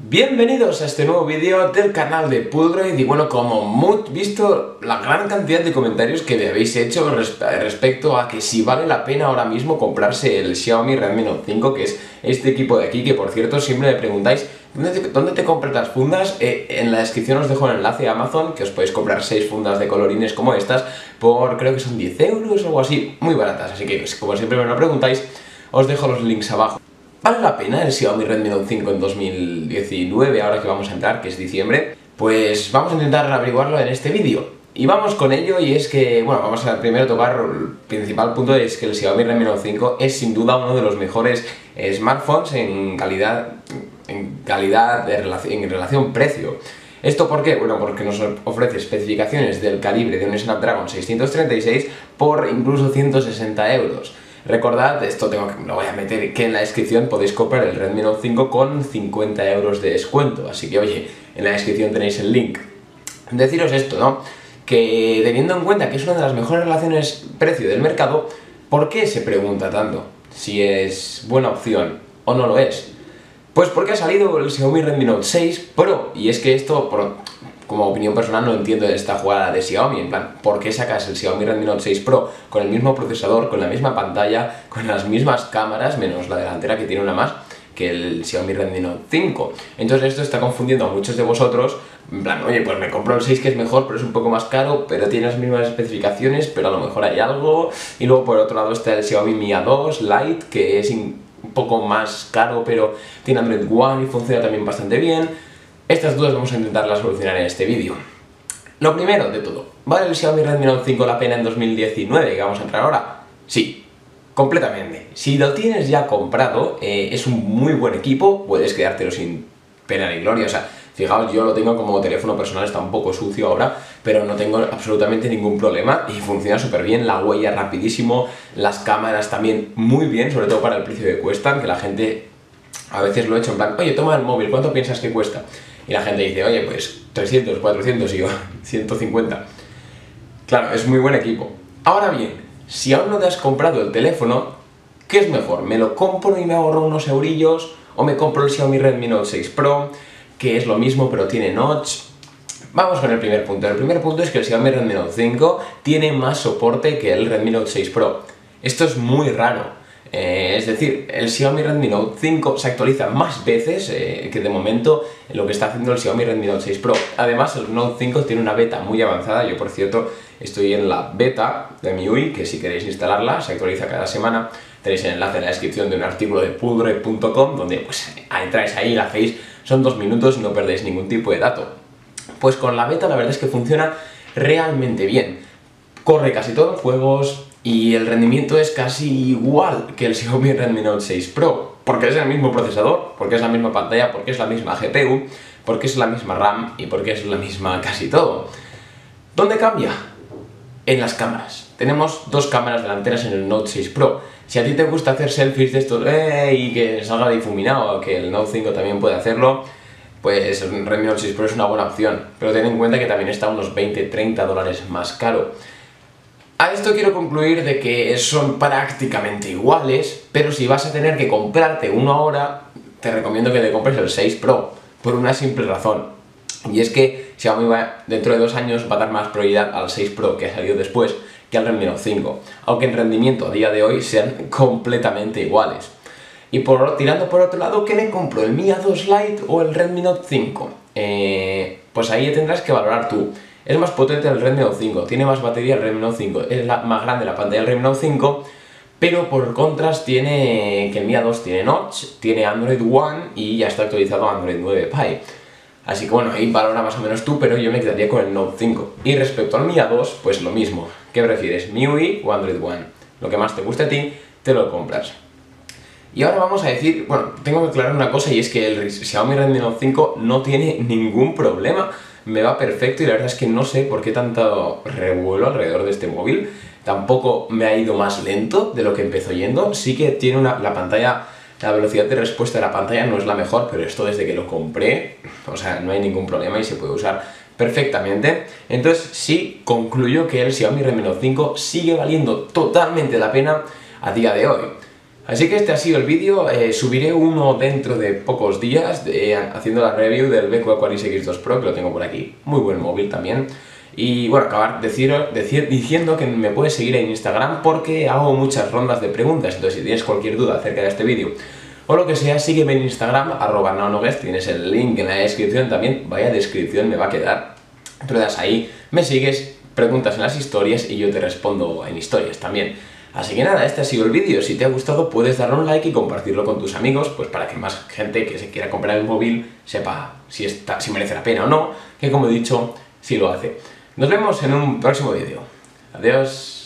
Bienvenidos a este nuevo vídeo del canal de Pudroid. Y bueno, como visto la gran cantidad de comentarios que me habéis hecho respecto a que si vale la pena ahora mismo comprarse el Xiaomi Redmi Note 5, que es este equipo de aquí, que por cierto siempre me preguntáis ¿dónde te compras las fundas? En la descripción os dejo el enlace a Amazon, que os podéis comprar 6 fundas de colorines como estas por creo que son 10 euros o algo así, muy baratas. Así que pues, como siempre me lo preguntáis, os dejo los links abajo. ¿Vale la pena el Xiaomi Redmi Note 5 en 2019, ahora que vamos a entrar, que es diciembre? Pues vamos a intentar averiguarlo en este vídeo. Y vamos con ello, y es que, bueno, vamos a primero tocar el principal punto, es que el Xiaomi Redmi Note 5 es sin duda uno de los mejores smartphones en relación precio. ¿Esto por qué? Bueno, porque nos ofrece especificaciones del calibre de un Snapdragon 636 por incluso 160 euros. Recordad, lo voy a meter, que en la descripción podéis comprar el Redmi Note 5 con 50 euros de descuento, así que oye, en la descripción tenéis el link. Deciros esto, ¿no? Que teniendo en cuenta que es una de las mejores relaciones precio del mercado, ¿por qué se pregunta tanto si es buena opción o no lo es? Pues porque ha salido el Xiaomi Redmi Note 6 Pro, y es que esto, como opinión personal, no entiendo esta jugada de Xiaomi, en plan, ¿por qué sacas el Xiaomi Redmi Note 6 Pro con el mismo procesador, con la misma pantalla, con las mismas cámaras, menos la delantera que tiene una más, que el Xiaomi Redmi Note 5? Entonces esto está confundiendo a muchos de vosotros, en plan, oye, pues me compro el 6 que es mejor, pero es un poco más caro, pero tiene las mismas especificaciones, pero a lo mejor hay algo. Y luego por otro lado está el Xiaomi Mi A2 Lite, que es un poco más caro, pero tiene Android One y funciona también bastante bien. Estas dudas vamos a intentarlas solucionar en este vídeo. Lo primero de todo, ¿vale el Xiaomi Redmi Note 5 la pena en 2019, que vamos a entrar ahora? Sí, completamente. Si lo tienes ya comprado, es un muy buen equipo, puedes quedártelo sin pena ni gloria. O sea, fijaos, yo lo tengo como teléfono personal, está un poco sucio ahora, pero no tengo absolutamente ningún problema y funciona súper bien, la huella rapidísimo, las cámaras también muy bien, sobre todo para el precio que cuestan, que la gente a veces lo he hecho en plan, oye, toma el móvil, ¿cuánto piensas que cuesta? Y la gente dice, oye, pues 300, 400 y yo 150. Claro, es muy buen equipo. Ahora bien, si aún no te has comprado el teléfono, ¿qué es mejor? ¿Me lo compro y me ahorro unos eurillos? ¿O me compro el Xiaomi Redmi Note 6 Pro, que es lo mismo pero tiene notch? Vamos con el primer punto. El primer punto es que el Xiaomi Redmi Note 5 tiene más soporte que el Redmi Note 6 Pro. Esto es muy raro. Es decir, el Xiaomi Redmi Note 5 se actualiza más veces que de momento en lo que está haciendo el Xiaomi Redmi Note 6 Pro. Además, el Note 5 tiene una beta muy avanzada. Yo, por cierto, estoy en la beta de MIUI, que si queréis instalarla, se actualiza cada semana. Tenéis el enlace en la descripción de un artículo de pudroid.com, donde pues entráis ahí, la hacéis, son 2 minutos y no perdéis ningún tipo de dato. Pues con la beta la verdad es que funciona realmente bien. Corre casi todos los juegos y el rendimiento es casi igual que el Xiaomi Redmi Note 6 Pro, porque es el mismo procesador, porque es la misma pantalla, porque es la misma GPU, porque es la misma RAM y porque es la misma casi todo. ¿Dónde cambia? En las cámaras. Tenemos 2 cámaras delanteras en el Note 6 Pro. Si a ti te gusta hacer selfies de estos y que salga difuminado, que el Note 5 también puede hacerlo, pues el Redmi Note 6 Pro es una buena opción, pero ten en cuenta que también está unos 20-30 dólares más caro. A esto quiero concluir de que son prácticamente iguales, pero si vas a tener que comprarte uno ahora, te recomiendo que te compres el 6 Pro, por una simple razón. Y es que Xiaomi dentro de 2 años va a dar más prioridad al 6 Pro, que ha salido después, que al Redmi Note 5, aunque en rendimiento a día de hoy sean completamente iguales. Y tirando por otro lado, ¿qué me compro? ¿El Mi A2 Lite o el Redmi Note 5? Pues ahí tendrás que valorar tú. Es más potente el Redmi Note 5, tiene más batería el Redmi Note 5, es más grande la pantalla del Redmi Note 5, pero por contras tiene que el Mi A2 tiene notch, tiene Android One y ya está actualizado a Android 9 Pie. Así que bueno, ahí valora más o menos tú, pero yo me quedaría con el Note 5. Y respecto al Mi A2, pues lo mismo. ¿Qué prefieres, MIUI o Android One? Lo que más te guste a ti, te lo compras. Y ahora vamos a decir, bueno, tengo que aclarar una cosa, y es que el Xiaomi Redmi Note 5 no tiene ningún problema, me va perfecto, y la verdad es que no sé por qué tanto revuelo alrededor de este móvil. Tampoco me ha ido más lento de lo que empezó yendo, sí que tiene la pantalla, la velocidad de respuesta de la pantalla no es la mejor, pero esto desde que lo compré, o sea, no hay ningún problema y se puede usar perfectamente. Entonces sí concluyo que el Xiaomi Redmi Note 5 sigue valiendo totalmente la pena a día de hoy. Así que este ha sido el vídeo, subiré uno dentro de pocos días haciendo la review del BQ Aquaris X2 Pro, que lo tengo por aquí, muy buen móvil también. Y bueno, acabar diciendo que me puedes seguir en Instagram porque hago muchas rondas de preguntas, entonces si tienes cualquier duda acerca de este vídeo o lo que sea, sígueme en Instagram, @naonoguest, tienes el link en la descripción también, vaya descripción me va a quedar, pero das ahí, me sigues, preguntas en las historias y yo te respondo en historias también. Así que nada, este ha sido el vídeo. Si te ha gustado puedes darle un like y compartirlo con tus amigos, pues para que más gente que se quiera comprar el móvil sepa si merece la pena o no, que como he dicho, sí lo hace. Nos vemos en un próximo vídeo. Adiós.